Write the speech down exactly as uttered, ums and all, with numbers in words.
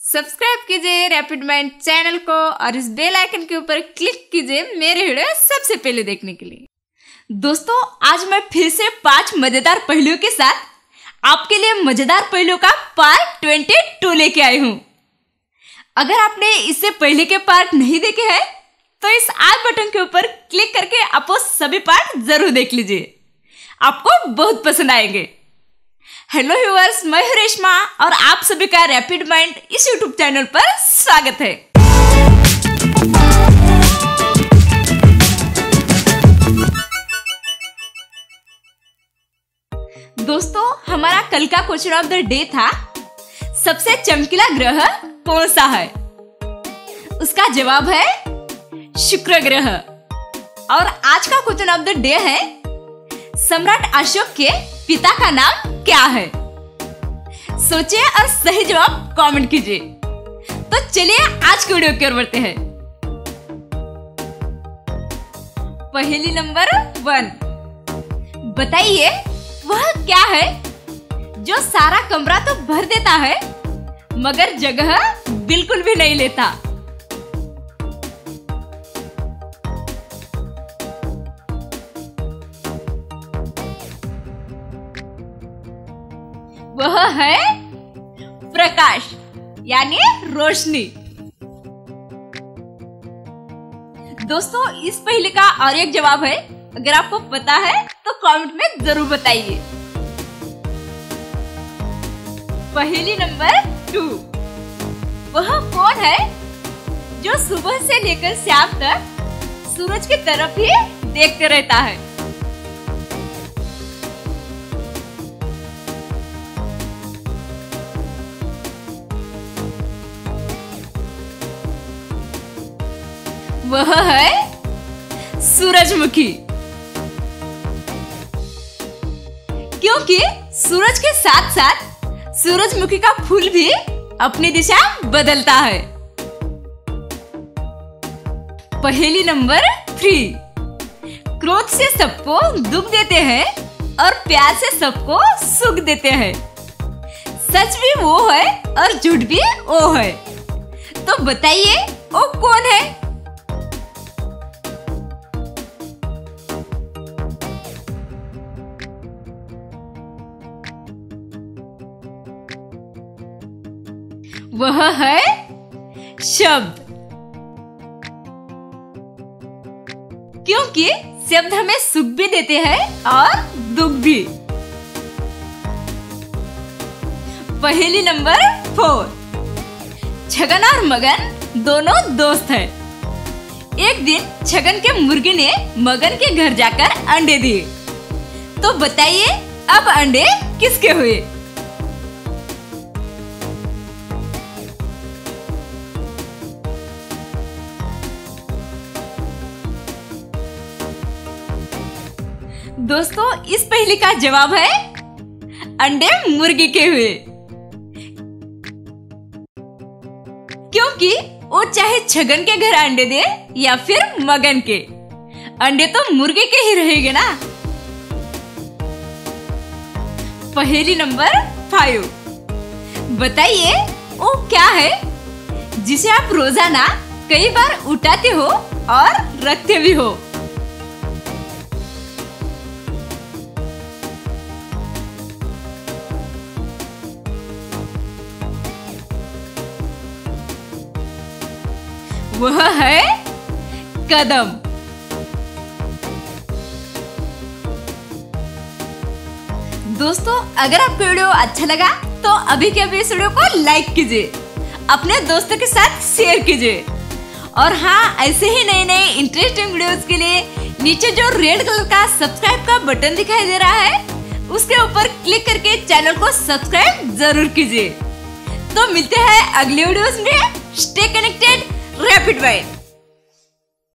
Subscribe कीजिए rapid mind channel को और इस बेल आइकन के ऊपर क्लिक कीजिए मेरे वीडियो सबसे पहले देखने के लिए। दोस्तों, आज मैं फिर से पांच मजेदार पहलुओं के साथ आपके लिए मजेदार पहलुओं का पार्ट बाईस लेके आई हूँ। अगर आपने इससे पहले के पार्ट नहीं देखे हैं तो इस आई बटन के ऊपर क्लिक करके आप वो सभी पार्ट जरूर देख लीजिए, आपको बहुत पसंद आएंगे। हेलो व्यूअर्स, मैं हूं रेशमा और आप सभी का रैपिड माइंड इस यूट्यूब चैनल पर स्वागत है। दोस्तों, हमारा कल का क्वेश्चन ऑफ द डे था, सबसे चमकीला ग्रह कौन सा है? उसका जवाब है शुक्र ग्रह। और आज का क्वेश्चन ऑफ द डे है, सम्राट अशोक के पिता का नाम क्या है? सोचिए और सही जवाब कमेंट कीजिए। तो चलिए आज के वीडियो की ओर बढ़ते हैं। पहेली नंबर वन, बताइए वह क्या है जो सारा कमरा तो भर देता है मगर जगह बिल्कुल भी नहीं लेता? वह है प्रकाश यानी रोशनी। दोस्तों, इस पहेली का और एक जवाब है, अगर आपको पता है तो कमेंट में जरूर बताइए। पहेली नंबर टू, वह कौन है जो सुबह से लेकर शाम तक सूरज की तरफ ही देखते रहता है? वह है सूरजमुखी। क्योंकि सूरज के साथ साथ सूरजमुखी का फूल भी अपनी दिशा बदलता है। पहेली नंबर थ्री, क्रोध से सबको दुख देते हैं और प्यार से सबको सुख देते हैं। सच भी वो है और झूठ भी वो है। तो बताइए वो कौन है? वह है शब्द। क्योंकि शब्द हमें सुख भी देते हैं और दुख भी। पहेली नंबर फोर, छगन और मगन दोनों दोस्त हैं। एक दिन छगन के मुर्गी ने मगन के घर जाकर अंडे दिए। तो बताइए अब अंडे किसके हुए? दोस्तों, इस पहेली का जवाब है अंडे मुर्गी के हुए। क्योंकि वो चाहे छगन के घर अंडे दे या फिर मगन के, अंडे तो मुर्गे के ही रहेंगे ना। पहेली नंबर फाइव, बताइए वो क्या है जिसे आप रोजाना कई बार उठाते हो और रखते भी हो? वह है कदम। दोस्तों, अगर आपको वीडियो अच्छा लगा तो अभी के अभी इस वीडियो को लाइक कीजिए, अपने दोस्तों के साथ शेयर कीजिए। और हाँ, ऐसे ही नए नए इंटरेस्टिंग वीडियोस के लिए नीचे जो रेड कलर का सब्सक्राइब का बटन दिखाई दे रहा है उसके ऊपर क्लिक करके चैनल को सब्सक्राइब जरूर कीजिए। तो मिलते हैं अगले वीडियोस में। Stay connected rapid mind.